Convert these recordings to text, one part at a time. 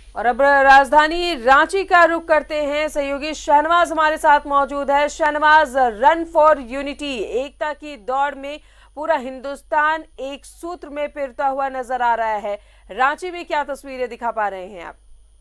और अब राजधानी रांची का रुख करते हैं। सहयोगी शहनवाज हमारे साथ मौजूद है। शहनवाज, रन फॉर यूनिटी, एकता की दौड़ में पूरा हिंदुस्तान एक सूत्र में पिरता हुआ नजर आ रहा है। रांची में क्या तस्वीरें दिखा पा रहे हैं आप?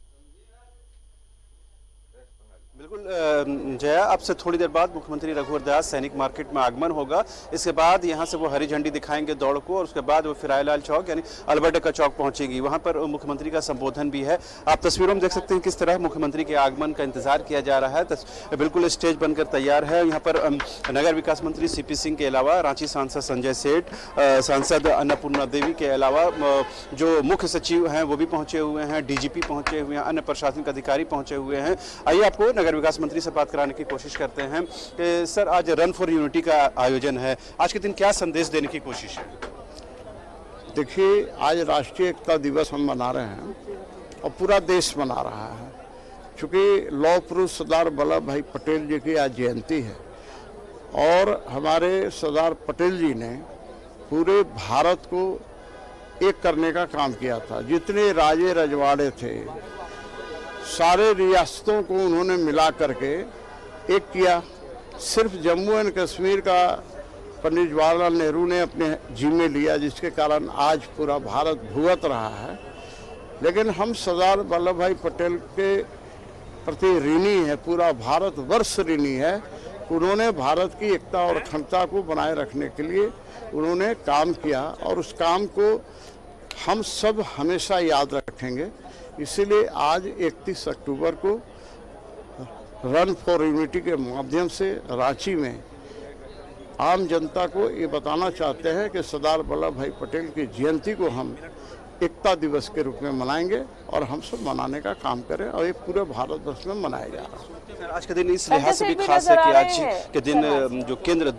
बिल्कुल जया, अब से थोड़ी देर बाद मुख्यमंत्री रघुवर दास सैनिक मार्केट में आगमन होगा। इसके बाद यहां से वो हरी झंडी दिखाएंगे दौड़ को और उसके बाद वो फिराईलाल चौक यानी अल्बर्ट का चौक पहुंचेगी। वहां पर मुख्यमंत्री का संबोधन भी है। आप तस्वीरों में देख सकते हैं किस तरह मुख्यमंत्री के आगमन का इंतजार किया जा रहा है। बिल्कुल स्टेज बनकर तैयार है। यहाँ पर नगर विकास मंत्री CP सिंह के अलावा रांची सांसद संजय सेठ, सांसद अन्नपूर्णा देवी के अलावा जो मुख्य सचिव हैं वो भी पहुंचे हुए हैं, DGP पहुंचे हुए हैं, अन्य प्रशासनिक अधिकारी पहुंचे हुए हैं। आइए आपको नगर विकास मंत्री से बात कराने की कोशिश करते हैं कि सर, आज रन फॉर यूनिटी का आयोजन है, आज के दिन क्या संदेश देने की कोशिश है? देखिए, आज राष्ट्रीय एकता दिवस हम मना रहे हैं और पूरा देश मना रहा है, क्योंकि लौह पुरुष सरदार वल्लभ भाई पटेल जी की आज जयंती है और हमारे सरदार पटेल जी ने पूरे भारत को एक करने का काम किया था। जितने राजे रजवाड़े थे, सारे रियासतों को उन्होंने मिला करके एक किया। सिर्फ जम्मू एंड कश्मीर का पंडित जवाहरलाल नेहरू ने अपने जिम्मे लिया, जिसके कारण आज पूरा भारत भुगत रहा है। लेकिन हम सरदार वल्लभ भाई पटेल के प्रति ऋणी है, पूरा भारत वर्ष ऋणी है। उन्होंने भारत की एकता और अखंडता को बनाए रखने के लिए उन्होंने काम किया और उस काम को हम सब हमेशा याद रखेंगे। इसीलिए आज 31 अक्टूबर को रन फॉर यूनिटी के माध्यम से रांची में आम जनता को ये बताना चाहते हैं कि सरदार वल्लभ भाई पटेल की जयंती को हम एकता दिवस के रूप में मनाएंगे और हम सब मनाने का काम करें और ये पूरे भारतवर्ष में मनाया जा रहा है। आज का दिन इस लिहाज से भी खास है कि आज के दिन जो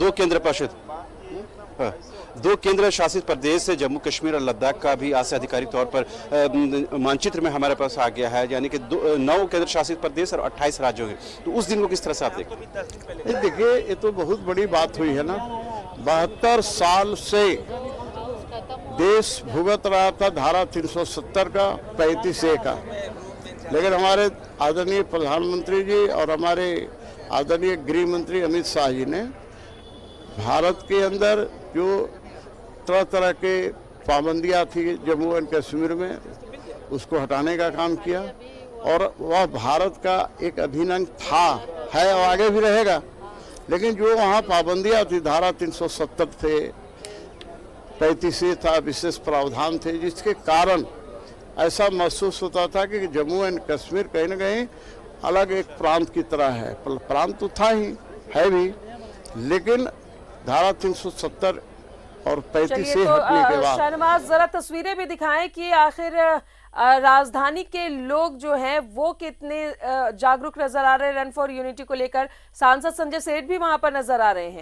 दो केंद्र शासित प्रदेश से जम्मू कश्मीर और लद्दाख का भी आज से आधिकारिक तौर पर मानचित्र में हमारे पास आ गया है, यानी कि 9 केंद्र शासित प्रदेश और 28 राज्यों के। तो उस दिन को किस तरह से आप देखते हैं? देखिए, ये तो बहुत बड़ी बात हुई है ना। 72 साल से देश भुगत रहा था धारा 370 का, 35A का, लेकिन हमारे आदरणीय प्रधानमंत्री जी और हमारे आदरणीय गृह मंत्री अमित शाह जी ने भारत के अंदर जो तरह तरह के पाबंदियां थी जम्मू एंड कश्मीर में, उसको हटाने का काम किया और वह भारत का एक अभिन्न अंग था, है और आगे भी रहेगा। लेकिन जो वहाँ पाबंदियां थी, धारा 370 थे, 35A था, विशेष प्रावधान थे, जिसके कारण ऐसा महसूस होता था कि जम्मू एंड कश्मीर कहीं न कहीं अलग एक प्रांत की तरह है। प्रांत तो था ही, है भी, लेकिन धारा 370 और 35A हटने के बाद। शहनवाज, जरा तस्वीरें भी दिखाएं कि आखिर राजधानी के लोग जो हैं वो कितने जागरूक नजर आ रहे हैं रन फॉर यूनिटी को लेकर। सांसद संजय सेठ भी वहां पर नजर आ रहे हैं।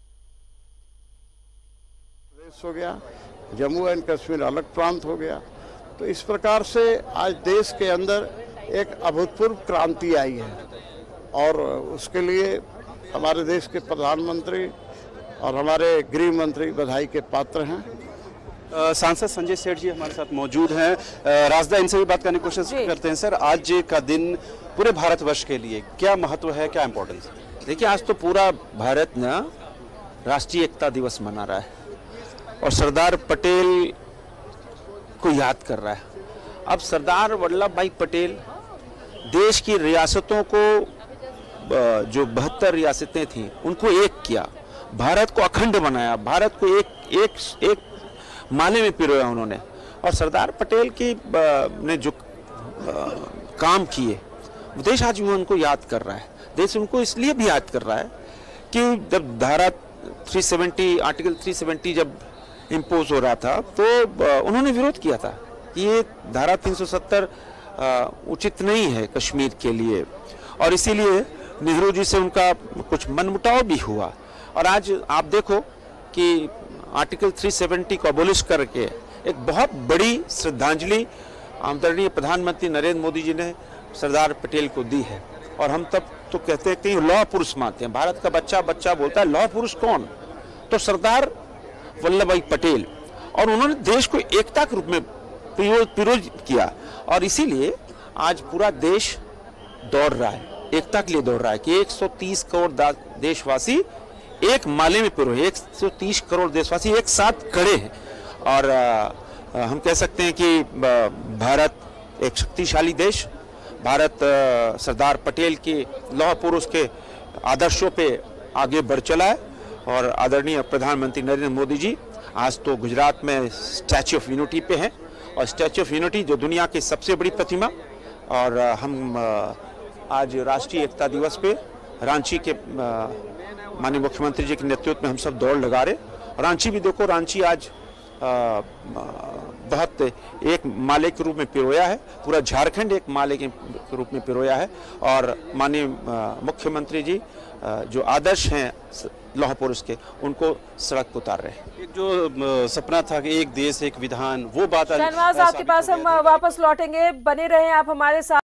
प्रदेश हो गया, जम्मू एंड कश्मीर अलग प्रांत हो गया। तो इस प्रकार से आज देश के अंदर एक अभूतपूर्व क्रांति आई है और उसके लिए हमारे देश के प्रधानमंत्री और हमारे गृह मंत्री बधाई के पात्र हैं। सांसद संजय सेठ जी हमारे साथ मौजूद हैं। राजदा, इनसे भी बात करने की कोशिश करते हैं। सर, आज का दिन पूरे भारतवर्ष के लिए क्या महत्व है, क्या इम्पोर्टेंस है? देखिए, आज तो पूरा भारत ना राष्ट्रीय एकता दिवस मना रहा है और सरदार पटेल को याद कर रहा है। अब सरदार वल्लभ भाई पटेल देश की रियासतों को, जो 72 रियासतें थीं, उनको एक किया, भारत को अखंड बनाया, भारत को एक माले में पिरोया उन्होंने। और सरदार पटेल की ने जो काम किए, देश आज उनको याद कर रहा है। देश उनको इसलिए भी याद कर रहा है कि जब धारा 370, आर्टिकल 370 जब इम्पोज हो रहा था तो उन्होंने विरोध किया था कि ये धारा 370 उचित नहीं है कश्मीर के लिए, और इसीलिए नेहरू जी से उनका कुछ मनमुटाव भी हुआ। और आज आप देखो कि आर्टिकल 370 को अबोलिश करके एक बहुत बड़ी श्रद्धांजलि आदरणीय प्रधानमंत्री नरेंद्र मोदी जी ने सरदार पटेल को दी है। और हम तब तो कहते हैं कि लौह पुरुष मानते हैं, भारत का बच्चा बच्चा बोलता है लौह पुरुष कौन, तो सरदार वल्लभ भाई पटेल। और उन्होंने देश को एकता के रूप में पिरोज किया और इसीलिए आज पूरा देश दौड़ रहा है, एकता के लिए दौड़ रहा है कि 130 करोड़ देशवासी एक माले में पिरो, 130 करोड़ देशवासी एक साथ खड़े हैं। और हम कह सकते हैं कि भारत एक शक्तिशाली देश, भारत सरदार पटेल के लौह पुरुष के आदर्शों पे आगे बढ़ चला है। और आदरणीय प्रधानमंत्री नरेंद्र मोदी जी आज तो गुजरात में स्टैच्यू ऑफ यूनिटी पे हैं, और स्टैच्यू ऑफ यूनिटी जो दुनिया की सबसे बड़ी प्रतिमा, और हम आज राष्ट्रीय एकता दिवस पे रांची के माननीय मुख्यमंत्री जी के नेतृत्व में हम सब दौड़ लगा रहे। रांची भी देखो, रांची आज बहुत एक माले के रूप में पिरोया है, पूरा झारखंड एक माले के रूप में पिरोया है। और माननीय मुख्यमंत्री जी जो आदर्श हैं लौह पुरुष के, उनको सड़क पर उतार रहे हैं। एक जो सपना था कि एक देश एक विधान, वो बात शहनवाज आपके पास हम वापस लौटेंगे, बने रहें आप हमारे साथ।